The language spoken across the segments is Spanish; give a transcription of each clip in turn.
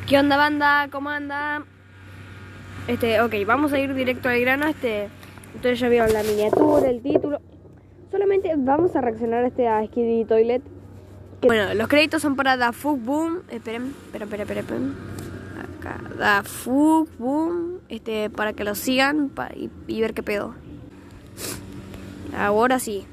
¿Qué onda, banda? ¿Cómo anda? Ok, vamos a ir directo al grano. Ustedes ya vieron la miniatura, el título. Solamente vamos a reaccionar a Skibidi Toilet. Bueno, los créditos son para Da Fuck Boom. Esperen. Acá, Da Fuck Boom. Para que lo sigan y ver qué pedo. Ahora sí.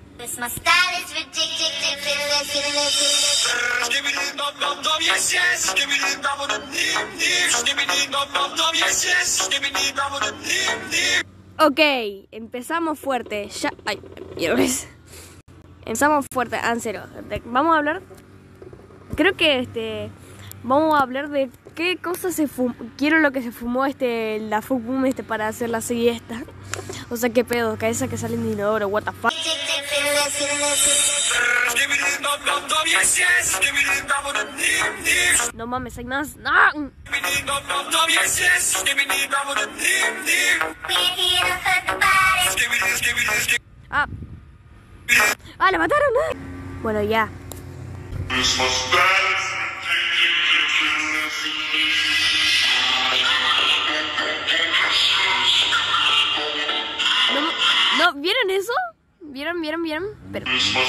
Ok, empezamos fuerte. Ya. Ay, mierda. Empezamos fuerte, Ansero. Vamos a hablar. Creo que vamos a hablar de qué cosas se fumó. Quiero lo que se fumó la Fuck Boom para hacer la serie esta. O sea, qué pedo, cabeza que sale en inodoro, what the fuck. No mames, hay más. ¡No! ¡Ah, la mataron! Bueno, ya. No, ¿vieron eso? ¿Vieron? Pero...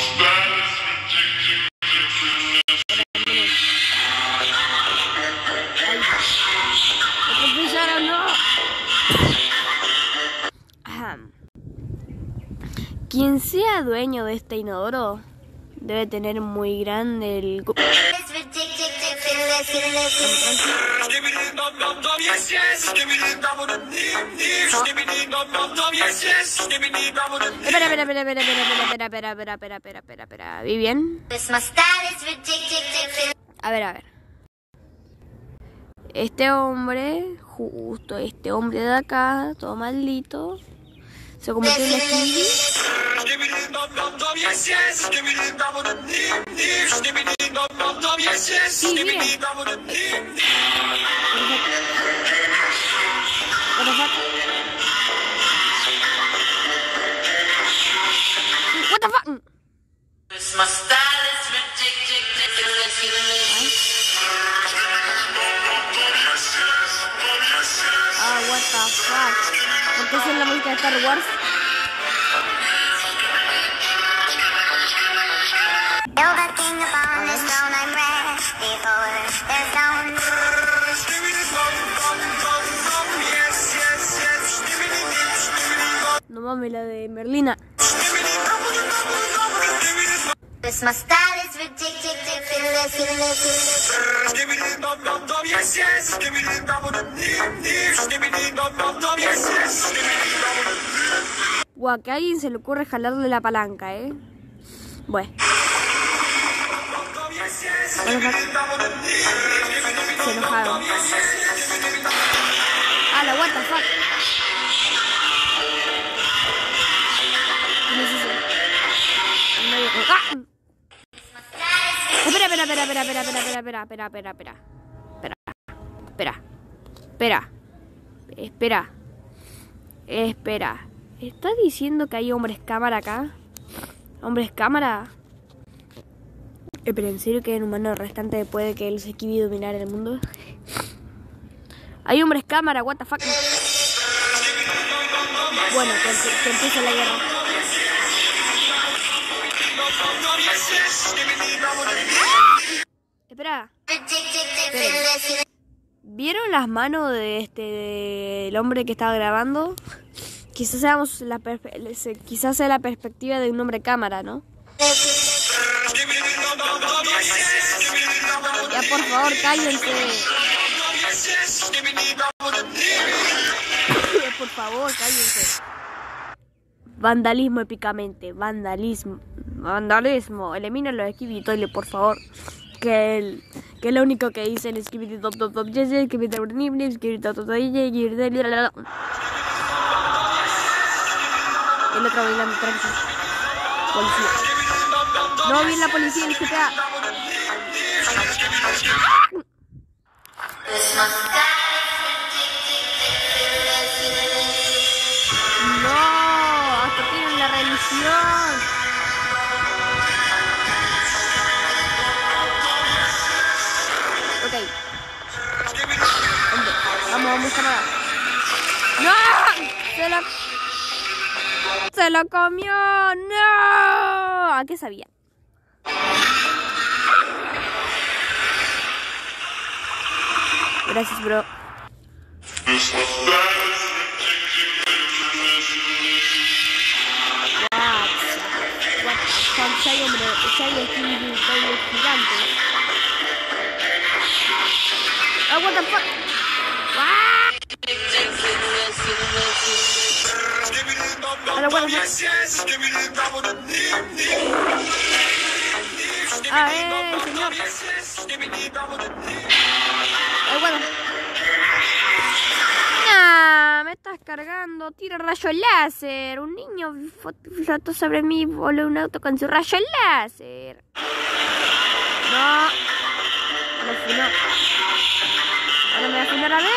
Quien sea dueño de este inodoro debe tener muy grande el... Espera. ¿Vi bien? A ver. Este hombre de acá, todo maldito, se convirtió en Skibidi. Sí, miren. What the fuck? What the fuck? ¿Por qué es la música de Star Wars? No mames, la de Merlina. Guau, que a alguien se le ocurre jalarle la palanca, Bueno. Se enojaron. La what the fuck. ¿Qué es eso? Espera. ¿Estás diciendo que hay hombres cámara acá? ¿Hombres cámara? Pero en serio que en humano restante después de que él se Skibidi dominar el mundo. Hay hombres cámara, what the fuck. Bueno, que empiece la guerra. Espera. ¿Vieron las manos del hombre que estaba grabando? Quizás sea la perspectiva de un hombre cámara, ¿no? Ya, por favor, cállense. Por favor, cállense. Vandalismo épicamente. Vandalismo. Elimina los Skibidi Toilet, por favor. Que es lo único que dice el Skibidi Top. El otro bailando tranquilo. Policía. No viene la policía en el GTA. No, hasta tienen la religión. Ok. mucha más. ¡No! ¡Se lo comió! ¡No! ¿A qué sabía? Gracias, bro. What the fuck, ya hay hombre, ya hay gigantes. Oh, what the fuck? Hola, what the fuck? Señor. Bueno. Nah, me estás cargando. Tira rayo láser. Un niño flotó sobre mí, voló un auto con su rayo láser. No. Me funó. Ahora me va a funar a mí.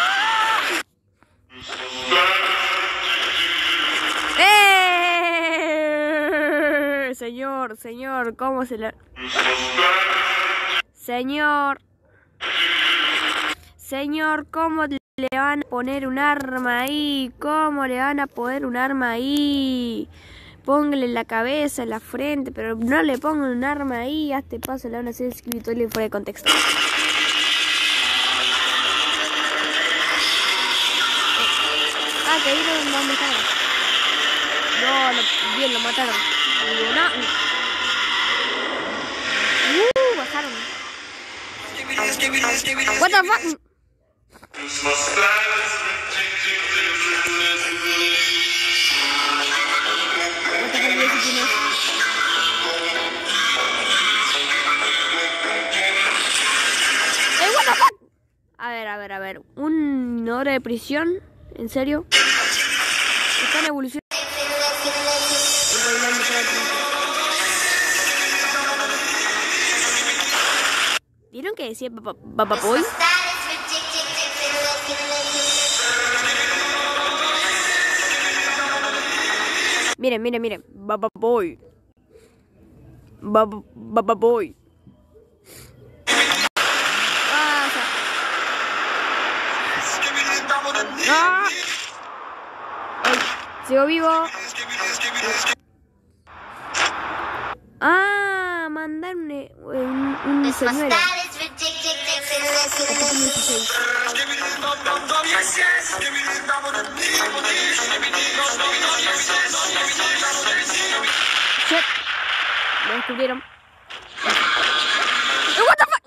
Señor, ¿cómo se le... Señor, ¿cómo le van a poner un arma ahí? ¿Cómo le van a poner un arma ahí? Póngale en la cabeza, en la frente, pero no le pongan un arma ahí. A este paso le van a hacer escritorio fuera de contexto. Que ahí no me mataron. No, bien, lo mataron. No. Bajaron. What the fuck? What the fuck? A ver. ¿Una hora de prisión? ¿En serio? Están evolucionando. ¿Vieron que decía Bababoy? Miren. Bababoy. Bababoy. ¡Ah! Ay, sigo vivo. Mandar un señuelo. Shit. Lo descubrieron. What the fuck?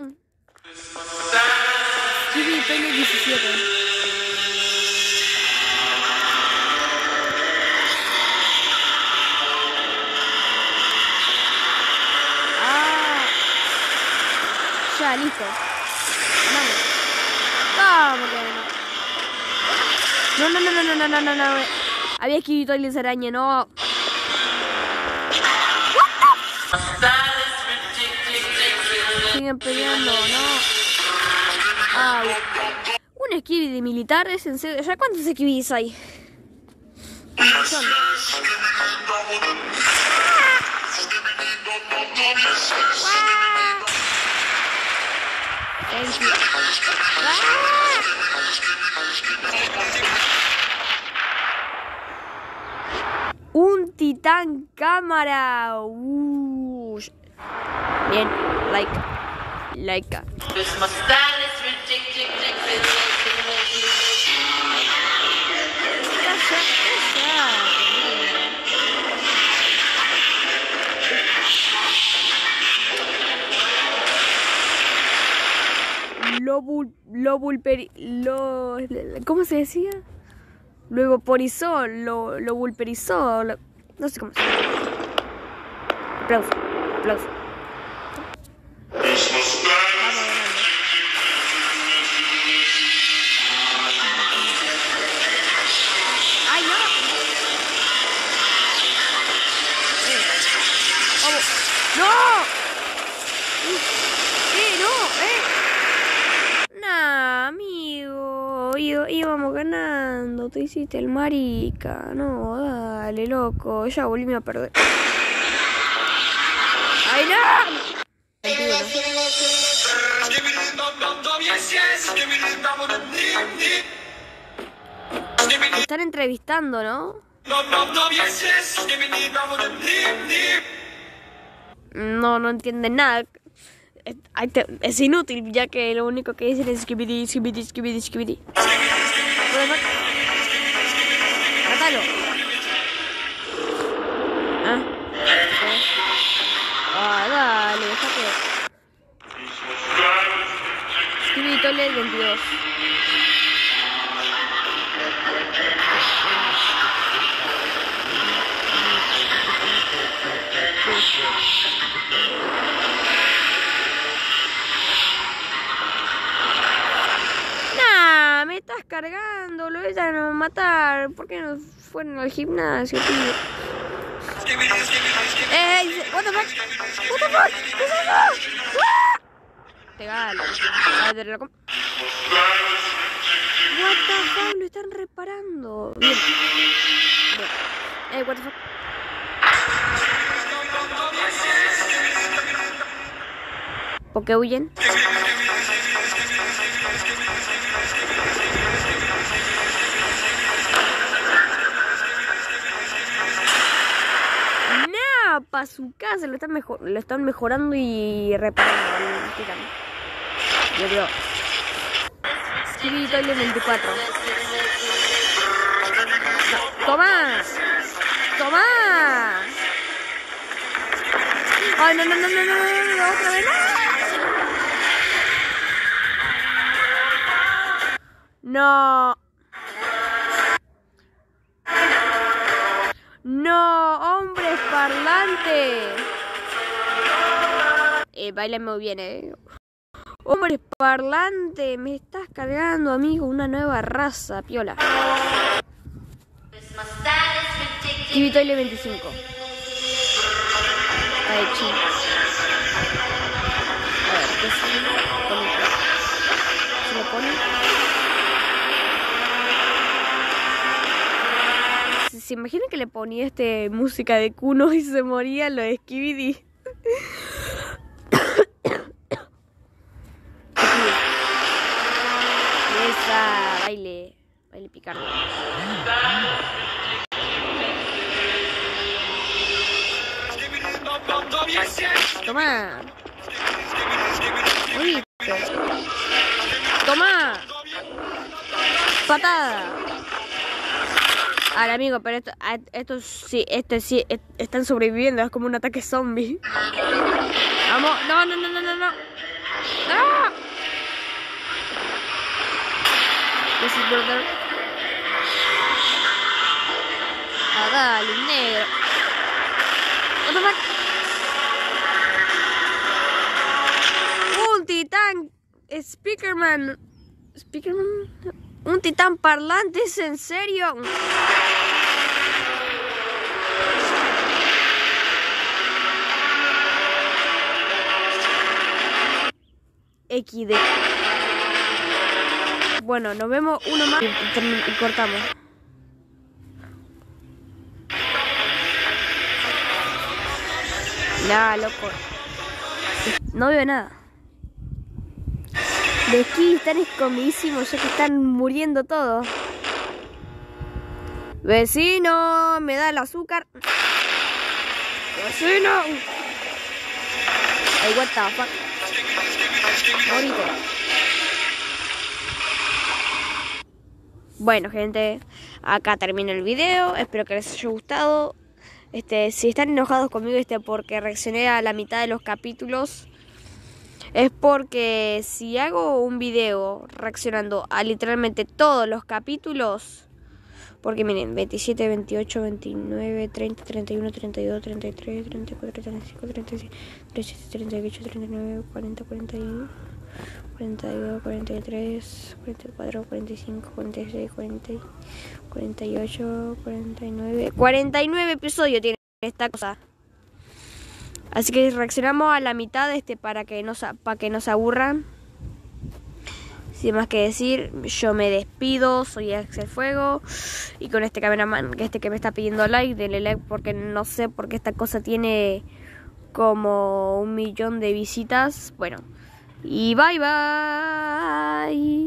Sí, estoy en el 17. Ya, listo. Vamos. No. Había escrito el araña, no. Siguen peleando, no. Un esquivi de militares, en serio. ¿Ya cuántos esquivis hay? Thank you. Un titán cámara. Bien, like. ¿Cómo se decía? Lo vaporizó, lo vulperizó, no sé cómo se llama. Aplauso. ¡Ay, no! ¡No! Nah, amigo, íbamos ganando, te hiciste el marica. No, dale, loco, ya volví a perder. ¡Ay, no! Están entrevistando, ¿no? No entienden nada. Es inútil, ya que lo único que dicen es skibidi, skibidi, skibidi, skibidi. ¡Mátalo! Dale, déjate. Skibidi Toilet 22. Nah, me estás cargando, lo iban a matar. ¿Por qué no fueron al gimnasio, tío? What the fuck? What the fuck? ¿Qué es eso? Te galo. What the fuck, lo están reparando. Bien. What the fuck. ¿Por qué huyen? Nah, para su casa lo están mejorando y reparando. Yo creo. Skibidi Toilet 24. No, ¡toma! ¡Toma! ¡Ay, no! ¡Otra vez! ¡No! ¡No! ¡Hombres parlantes! Bailan muy bien, Hombres parlantes, me estás cargando, amigo, una nueva raza, piola. Skibidi Toilet 25. Ay, chido. A ver, ¿qué se lo pone? ¿Se imagina que le ponía música de Kuno y se moría lo de Skibidi? Esa, baile picardo. Toma. Uy. Toma. Patada. Ahora, amigo, pero estos sí están sobreviviendo, es como un ataque zombie. Vamos, no. ¡No! This is brother. Dale, negro. What the fuck? Un titán Speakerman. Un titán parlante, ¿es en serio? XD. Bueno, nos vemos uno más y cortamos. Nah, loco. No veo nada. De aquí están escondidísimos, ya que están muriendo todos. Vecino, me da el azúcar. Vecino. Ay, what the fuck. Morite. Bueno, gente, acá termina el video. Espero que les haya gustado. Si están enojados conmigo porque reaccioné a la mitad de los capítulos, es porque si hago un video reaccionando a literalmente todos los capítulos, porque miren, 27, 28, 29, 30, 31, 32, 33, 34, 35, 36, 37, 38, 39, 40, 41, 42, 43, 44, 45, 46, 40, 48, 49... 49 episodios tiene esta cosa. Así que reaccionamos a la mitad para que no se aburran. Sin más que decir, yo me despido, soy Axel Fuego. Y con este cameraman, que me está pidiendo like, denle like porque no sé por qué esta cosa tiene como 1 millón de visitas. Bueno, y bye bye. Bye.